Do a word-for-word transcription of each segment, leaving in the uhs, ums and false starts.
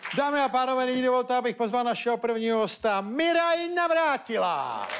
Dámy a pánové, nyní dovolte, abych pozval našeho prvního hosta, Miraj Navrátila.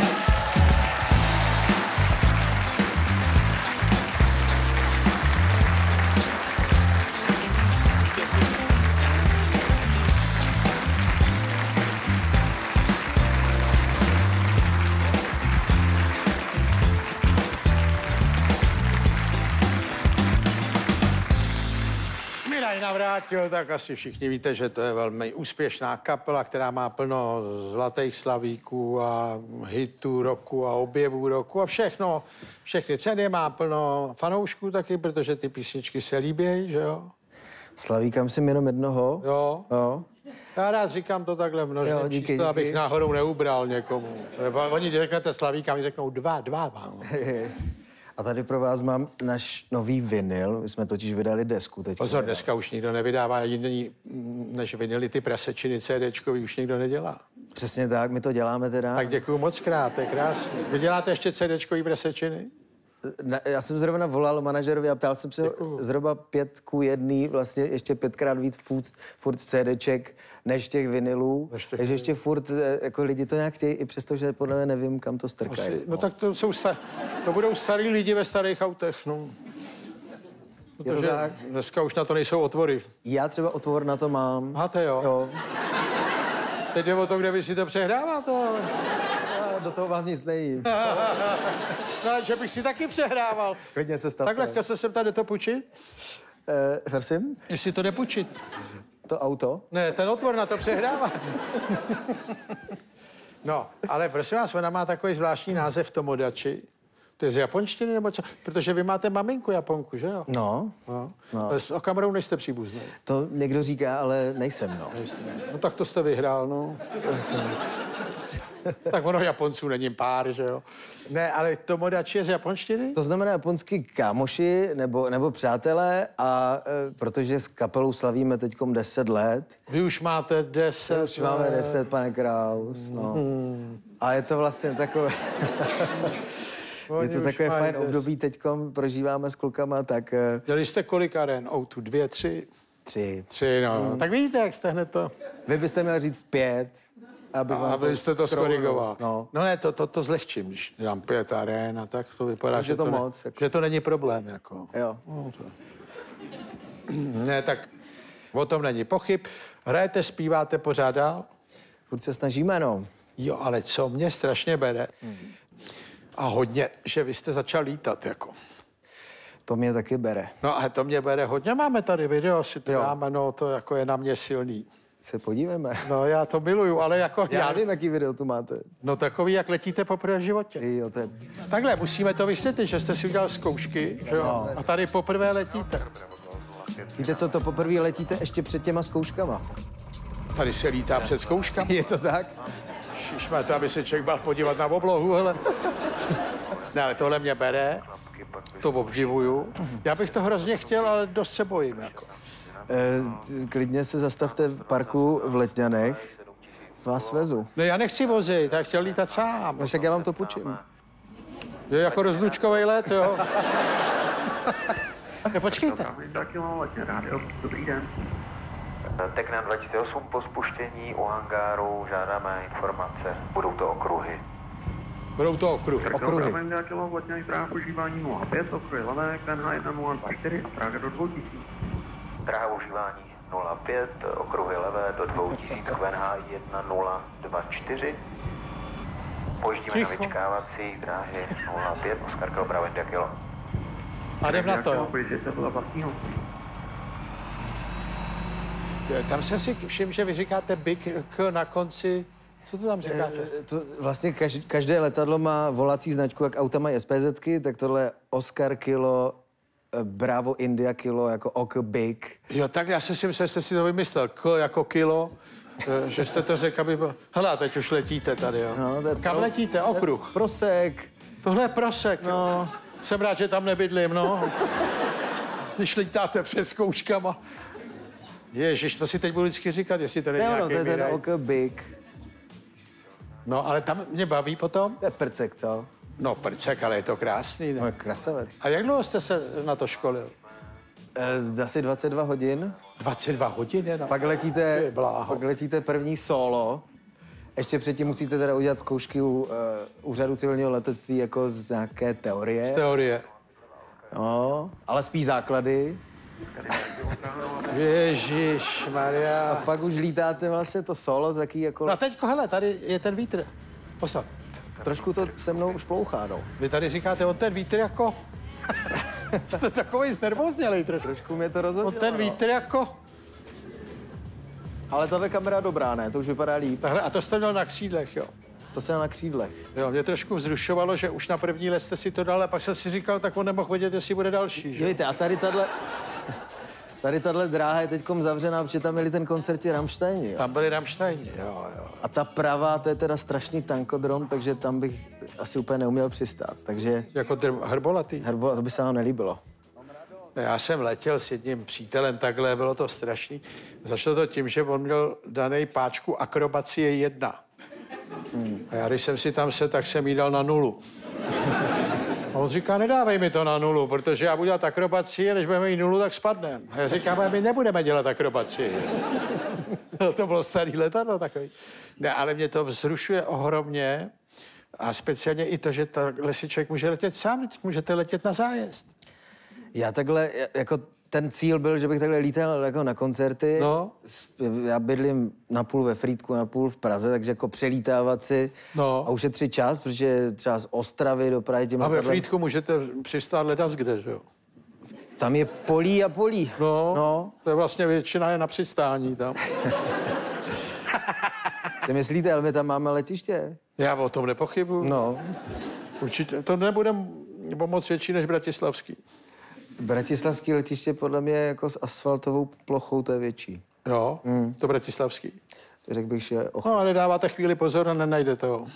Miraj Navrátil, tak asi všichni víte, že to je velmi úspěšná kapela, která má plno zlatých slavíků a hitů roku a objevů roku a všechno. Všechny ceny má plno fanoušků taky, protože ty písničky se líbí, že jo? Slavíka myslím jenom jednoho. Jo. Jo. Já rád říkám to takhle množném číslo, díky. Abych náhodou neubral někomu. Oni řeknete Slavíka, mi řeknou dva, dva mám. A tady pro vás mám náš nový vinyl. My jsme totiž vydali desku teď. Pozor, dneska už nikdo nevydává jiný než vinyly, ty prasečiny CDčkový už nikdo nedělá. Přesně tak, my to děláme teda. Tak děkuju moc krát, to je krásný. Vy děláte ještě CDčkový prasečiny? Na, já jsem zrovna volal manažerovi a ptal jsem se zhruba pět ku jedný, vlastně ještě pětkrát víc furt, furt CDček než těch vinylů. Než těch Takže ještě furt, jako lidi to nějak chtějí, i přesto, že podle mě nevím, kam to strkají. No, no tak to jsou star... to budou starý lidi ve starých autech, no. Protože tak? Dneska už na to nejsou otvory. Já třeba otvor na to mám. Máte, jo? Jo. Teď jde o to, kde vy si to přehráváte, ale... Do toho vám nic nejím. No, že bych si taky přehrával. Klidně se stavte. Tak lehka se sem tady to půjčit? Eh, prosím? Jestli to jde půjčit. To auto? Ne, ten otvor na to přehrává. No, ale prosím vás, ona má takový zvláštní název Tomodachi. To je z japonštiny nebo co? Protože vy máte maminku Japonku, že jo? No. no. no. Ale s Okamurou nejste příbuzný. To někdo říká, ale nejsem, no. No tak to jste vyhrál, no. Tak ono Japonců není pár, že jo? Ne, ale Tomodachi je z japonštiny? To znamená japonsky kámoši nebo, nebo přátelé a e, protože s kapelou slavíme teďkom deset let. Vy už máte deset Už máme deset, pane Kraus, no. Hmm. A je to vlastně takové... je to takové fajn des. období teďkom, prožíváme s klukama, tak... Dělali jste kolik aren? O tu dvě, tři? Tři. Tři, no. Hmm. Tak vidíte, jak jste hned to... Vy byste měl říct pět. Aby a abyste to skorigoval. No. no ne, to, to, to zlehčím, když dělám pět arén a tak to vypadá, že to, to, moc, ne, jako... že to není problém, jako. Jo. No, to... Ne, tak o tom není pochyb. Hrajete, zpíváte pořád dál? Furt se snažíme, no. Jo, ale co mě strašně bere, hmm. a hodně, že vy jste začal lítat, jako. To mě taky bere. No a to mě bere hodně. Máme tady video, si to dáme, no to jako je na mě silný. Se podíváme. No já to miluju, ale jako... Já, já nevím, jaký video tu máte. No takový, jak letíte poprvé v životě. Jo, to je... Takhle, musíme to vysvětlit, že jste si udělal zkoušky, že jo? No. A tady poprvé letíte. Víte co, to poprvé letíte ještě před těma zkouškama. Tady se lítá před zkouškama. Je to tak? Šišme, to aby se člověk byl podívat na oblohu, hele. Ne, ale tohle mě bere, to obdivuju. Já bych to hrozně chtěl, ale dost se bojím, jako. E, klidně se zastavte v parku v Letňanech. Vás vezu. No já nechci vozit, já chtěl lítat sám. No však já vám to půjčím. Je jako rozlučkovej let, jo. No počkejte. Dobrý den. Tekna dva tisíce osm po spuštění u hangáru žádáme informace. Budou to okruhy. Budou to okruhy. Okruhy. Dráha používání nula pět, okruhy levé, K N H jedna nula dva čtyři a Praha do dvou tisíc. Dráha užívání nula pět, okruhy levé do dvou tisíc, Q N H jedna nula dva čtyři. Pojíždíme na vyčkávací dráhy nula pět, Oskarka oprava India kilo. A jdem na to. Tam jsem si všiml, že vy říkáte Big K na konci. Co to tam říkáte? E, to vlastně každé, každé letadlo má volací značku, jak auta mají SPZky, tak tohle je Oscar kilo, Bravo India kilo, jako O K Big. Jo, tak já jsem si myslel, že jste si to vymyslel. K jako kilo, že jste to řekl, aby byl... Hele, teď už letíte tady, jo. No, kam pro... letíte? Okruh. Prosek. Tohle je prosek. No. Jsem rád, že tam nebydlím, no. Když lítáte před zkouškama. Ježiš, to si teď budu vždycky říkat, jestli to není no, nějaký no, to je ten O K Big. No, ale tam mě baví potom. To je prcek, co? No, prcek, ale je to krásný, ne? No, krasavec. A jak dlouho jste se na to školil? E, asi dvacet dva hodin. dvacet dva hodin je na... Pak letíte, Ty bláho. pak letíte první solo. Ještě předtím musíte teda udělat zkoušky u uh, úřadu civilního letectví jako z nějaké teorie. Z teorie. No, ale spíš základy. Ježíš Maria. A pak už lítáte vlastně to solo, taky jako... No a teďko, hele, tady je ten vítr. Posad. Trošku to se mnou už plouchá, no. Vy tady říkáte, on ten vítr jako... Jste takovej znervoznělej trošku. Trošku mě to rozhodilo, On ten vítr jako... no. Ale tahle kamera dobrá, ne? To už vypadá líp. Tahle, a to jste měl na křídlech, jo. To se na křídlech. Jo, mě trošku vzrušovalo, že už na první let jste si to dal a pak jsem si říkal, tak on nemohl vědět, jestli bude další, že? Dívejte, a tady tahle... Tady tahle dráha je teďkom zavřená, protože tam byli ten koncerti Rammsteini, jo. Tam byli Rammsteini, jo, jo. A ta pravá, to je teda strašný tankodrom, takže tam bych asi úplně neuměl přistát. Takže Jako dr- hrbolatý. herbo, to by se vám nelíbilo. Já jsem letěl s jedním přítelem takhle, bylo to strašný. Začalo to tím, že on měl danej páčku akrobacie jedna. Hmm. A já, když jsem si tam sedl, tak jsem jí dal na nulu. A on říká, nedávej mi to na nulu, protože já budu dělat akrobacie, když budeme mít nulu, tak spadneme. A já říkám, my nebudeme dělat akrobacie. To bylo starý letadlo takový. Ne, ale mě to vzrušuje ohromně a speciálně i to, že takhle si člověk může letět sám, teď můžete letět na zájezd. Já takhle, jako ten cíl byl, že bych takhle lítal jako na koncerty. No. Já bydlím napůl ve Frýdku, napůl v Praze, takže jako přelítávat si No. a ušetřit čas, protože třeba z Ostravy do Prahy tím A ve letadlem- Frýdku můžete přistát ledas kde, že jo? Tam je polí a polí. No, no. to je vlastně většina je na přistání tam. Si myslíte, ale my tam máme letiště? Já o tom nepochybuju. No. Určitě, to nebude nebo moc větší než bratislavský. Bratislavský letiště podle mě jako s asfaltovou plochou, to je větší. Jo, mm. to bratislavský. Řekl bych, že... Och... No a nedáváte chvíli pozor a nenajdete ho.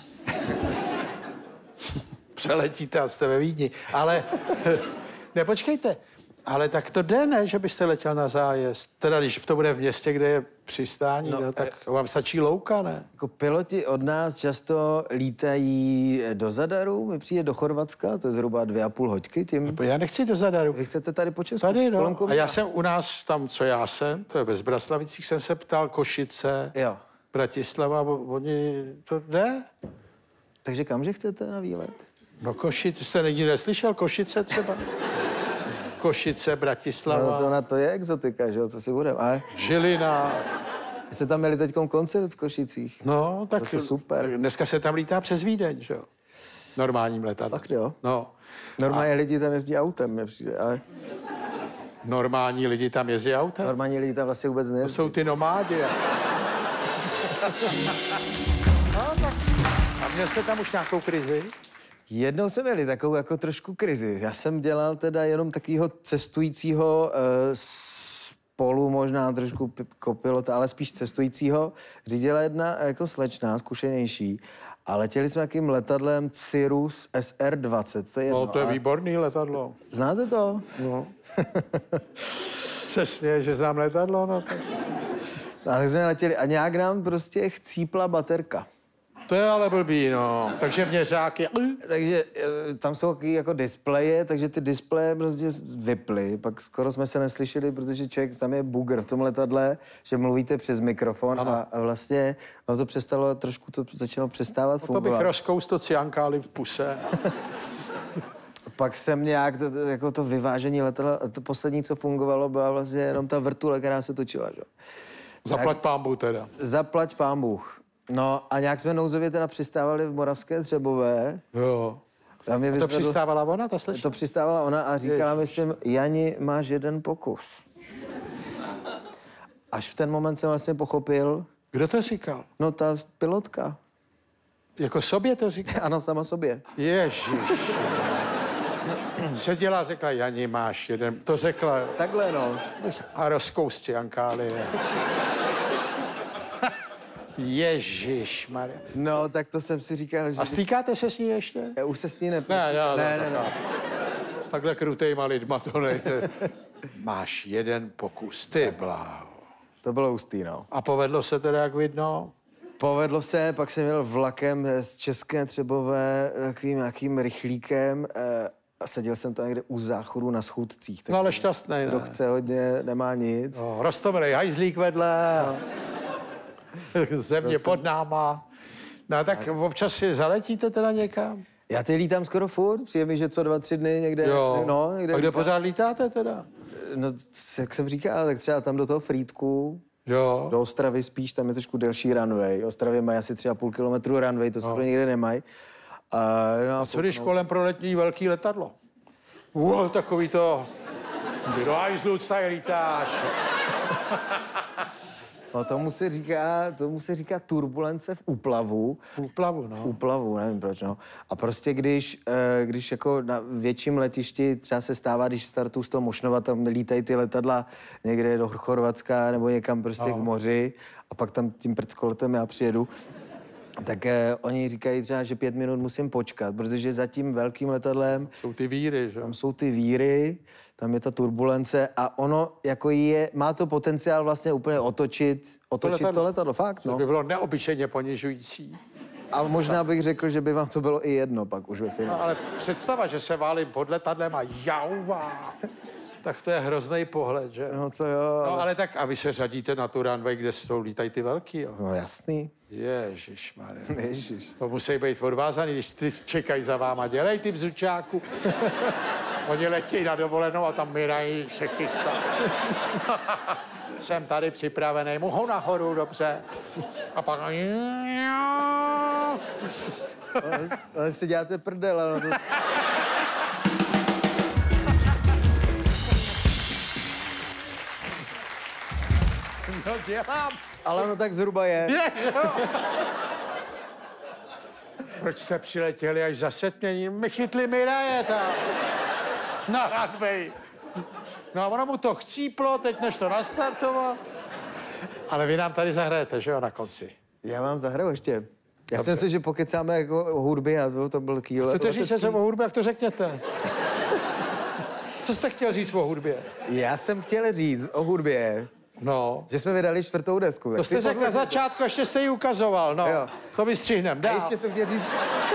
Přeletíte a jste ve Vídni. Ale, ne, počkejte, ale tak to jde, ne, že byste letěl na zájezd. Teda když to bude v městě, kde je přistání, no, no, tak vám stačí louka, ne? Jako piloti od nás často lítají do Zadaru, mi přijde do Chorvatska, to je zhruba dvě a půl hoďky tím. Já nechci do Zadaru. Vy chcete tady po Česku? Tady, no. kolem A Kovína? já jsem u nás tam, co já jsem, to je ve Zbraslavicích, jsem se ptal, Košice, Jo. Bratislava, bo- oni, to jde? Takže kamže chcete na výlet? No Košice, jste nikdy neslyšel Košice třeba? Košice, Bratislava, No, to na to je exotika, že jo, co si budeme. Ale Žilina. jste tam měli teď koncert v Košicích. No, tak To je super. dneska se tam lítá přes Vídeň, že jo? Normálním letadlem. Fakt jo? No. Normálně lidi tam jezdí autem, mě přijde, ale Normální lidi tam jezdí autem. normální lidi tam vlastně vůbec To nejezdí. jsou ty nomádi. No, tak. A měl jste tam už nějakou krizi? Jednou jsme měli takovou jako trošku krizi. Já jsem dělal teda jenom takového cestujícího e, spolu, možná trošku pi- kopilota, ale spíš cestujícího. Řídila jedna jako slečna, zkušenější. A letěli jsme jakým letadlem Cirrus S R dvacet. To je jedno, No, to je ale- výborný letadlo. Znáte to? No. Přesně, že znám letadlo, no tak. A tak jsme letěli a nějak nám prostě chcípla baterka. To je ale blbý, no. Takže měřáky... Takže e, tam jsou takový jako displeje, takže ty displeje prostě vyply. Pak skoro jsme se neslyšeli, protože člověk, tam je bugr v tom letadle, že mluvíte přes mikrofon a, a vlastně no to přestalo, trošku to začalo přestávat To fungovat. bych rozkousl ciankály v puse. Pak jsem nějak, to, to, jako to vyvážení letadla, a to poslední, co fungovalo, byla vlastně jenom ta vrtule, která se točila, že? Zaplať pánbu teda. Zaplať pán Bůh. No a nějak jsme nouzově teda přistávali v Moravské Třebové. Jo. Tam mě A to vyzvedl- přistávala ona, ta slečna? To přistávala ona a říkala, myslím, Jani, máš jeden pokus. Až v ten moment jsem vlastně pochopil, Kdo to říkal? no ta pilotka. Jako sobě to říkal? Ano, sama sobě. Ježiš. Seděla a řekla, Jani, máš jeden... To řekla Takhle, no. a rozkous ciankály. Ježiš, Maria. No, tak to jsem si říkal, že... A stýkáte se s ní ještě? Já už se s ní ne... Ne, já, ne, ne, ne. S takhle krutejma lidma to nejde. Máš jeden pokus, ty bláho. To bylo hustý, no. A povedlo se teda, jak vidno? Povedlo se, pak jsem jel vlakem z České Třebové takovým nějakým rychlíkem. A seděl jsem tam někde u záchodu na schůdcích. No ale šťastný, ne? Kdo chce hodně, nemá nic. No, roztomilej hajzlík vedle, no. Země pod náma. No tak občas si zaletíte teda někam? Já teď lítám skoro furt, přijde mi, že co dva, tři dny někde. Jo. No, někde A kde lítám. pořád lítáte teda? No, jak jsem říkal, tak třeba tam do toho Frýdku, Jo. do Ostravy spíš, tam je trošku delší runway. Ostravě mají asi tři a půl kilometru runway, to skoro No. nikde nemají. A, no, A co když kolem proletní velký letadlo? Wow, takový to... Ty do hajzlu, tady lítáš. No tomu se říká, tomu se říká turbulence v úplavu. V úplavu, no. V úplavu, nevím proč, no. A prostě když, eh, když jako na větším letišti třeba se stává, když startuju z toho Mošnova, tam lítají ty letadla někde do Chorvatska nebo někam prostě No. k moři a pak tam tím prckoletem já přijedu, tak eh, oni říkají třeba, že pět minut musím počkat, protože za tím velkým letadlem Jsou ty víry, že? tam jsou ty víry, tam je ta turbulence a ono jako je, má to potenciál vlastně úplně otočit, otočit to letadlo, to letadlo fakt, To no. by bylo neobyčejně ponižující. A možná bych řekl, že by vám to bylo i jedno pak už ve finále. No ale představa, že se válím pod letadlem a jauvá, tak to je hrozný pohled, že? No to jo. No ale tak a vy se řadíte na tu runway, kde jsou lítají ty velký, jo? No jasný. Ježišmarja. Ježiš. To musí být odvázaný, když ty čekají za váma. Dělej ty bzučáku. Oni letějí na dovolenou a tam Mirají se chystá. Jsem tady připravený, mohu nahoru, dobře. A pak... Ale, ale si děláte prdel, ale to... No dělám. Ale no tak zhruba je. Je, jo. Proč jste přiletěli až za setmění? My chytli Miraje tam. Na runway. No a ono mu to chcíplo, teď než to nastartoval. Ale vy nám tady zahrajete, že jo, na konci. Já vám zahraju ještě. Já jsem si, že pokecáme jako o hudbě a to, to byl kýle. Chcete říct něco o hudbě, jak to řekněte? Co jste chtěl říct o hudbě? Já jsem chtěl říct o hudbě, No. že jsme vydali čtvrtou desku. To jste řekl na začátku, ještě jste ji ukazoval, no. Jo. To vystřihnem, A dál. ještě jsem chtěl říct...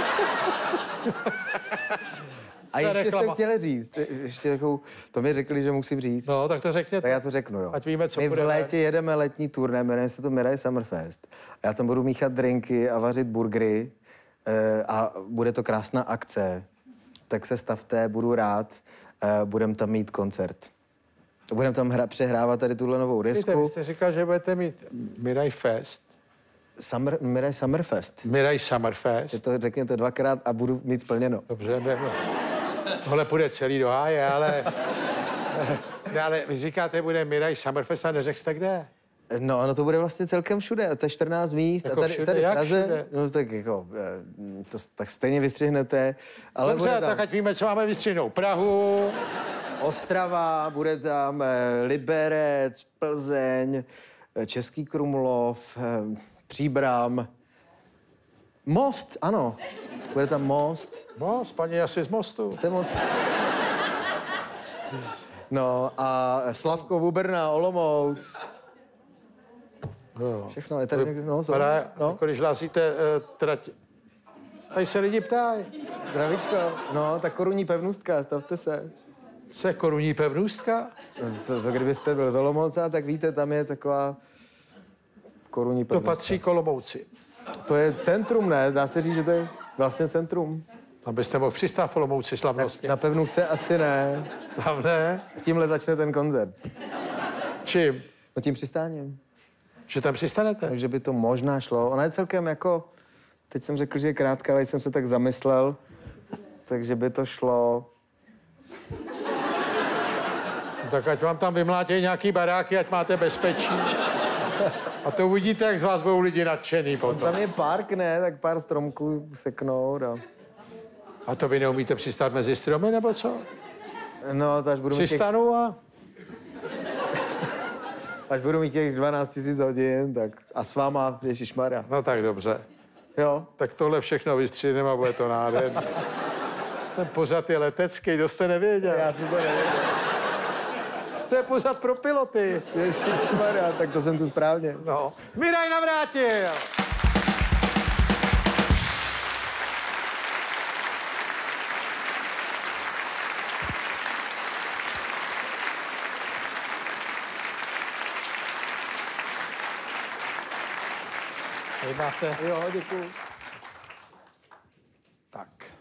A To je ještě reklama. jsem chtěl říct, ještě takovou, to mi řekli, že musím říct. No, tak to řekněte. Tak já to řeknu, jo. Ať víme, co My bude v ven. létě jedeme letní turné, jmenuje se to Mirai Summerfest. A já tam budu míchat drinky a vařit burgery e, a bude to krásná akce. Tak se stavte, budu rád, e, budem tam mít koncert. Budem tam hra, přehrávat tady tuhle novou Víte, desku. vy jste říkal, že budete mít Miraj Fest. Summer, Mirai Summerfest. Miraj Že Summerfest. to řekněte dvakrát a budu mít splněno. Dobře, ne, no. Tohle půjde celý do háje, ale... Ne, ale vy říkáte, bude Miraj Summerfest a neřekl jste kde? No, no to bude vlastně celkem všude, to je čtrnáct míst. Jako a tady, všude? tady v Jak Praze, všude? no tak jako, eh, to, tak stejně vystřihnete. Ale Dobře, bude tam tak ať víme, co máme vystřihnout. Prahu, Ostrava, bude tam eh, Liberec, Plzeň, eh, Český Krumlov, eh, Příbram, Most, ano, bude tam Most. Most, paní asi z Mostu. Jste Most? No a Slavkov u Brna, Olomouc, Jo. všechno je tady někde, no, jsou- Padá, no. jako když hlásíte uh, trať... Tady se lidi ptají. Zdravíčko, no, tak korunní pevnůstka, stavte se. Co je korunní pevnůstka? Co, co kdybyste byl z Olomouce, tak víte, tam je taková korunní To pevnůstka. patří Kolomouci. To je centrum, ne? Dá se říct, že to je vlastně centrum. Tam byste mohl přistát v Olomouci slavnostně. Na pevnůvce asi ne. Tam ne? Tímhle začne ten koncert. Čím? No tím přistáním. Že tam přistanete? Takže by to možná šlo. Ona je celkem jako... Teď jsem řekl, že je krátká, ale jsem se tak zamyslel. Takže by to šlo... Tak ať vám tam vymlátějí nějaký baráky, ať máte bezpečí. A to uvidíte, jak z vás budou lidi nadšený potom. Tam je park, ne? Tak pár stromků seknout a... A to vy neumíte přistát mezi stromy, nebo co? No, to až budu mít těch, Přistanu a... až budu mít těch dvanáct tisíc hodin, tak... A s váma, ježišmarja. No tak dobře. Jo. Tak tohle všechno vystříhneme a bude to nádherný. Ten pořad je letecký, to jste nevěděl. Já si to nevěděl. To je pořad pro piloty. Ježišmarja, tak to jsem tu správně. No. Miraj Navrátil! Vy máte... Jo, děkuju. Tak.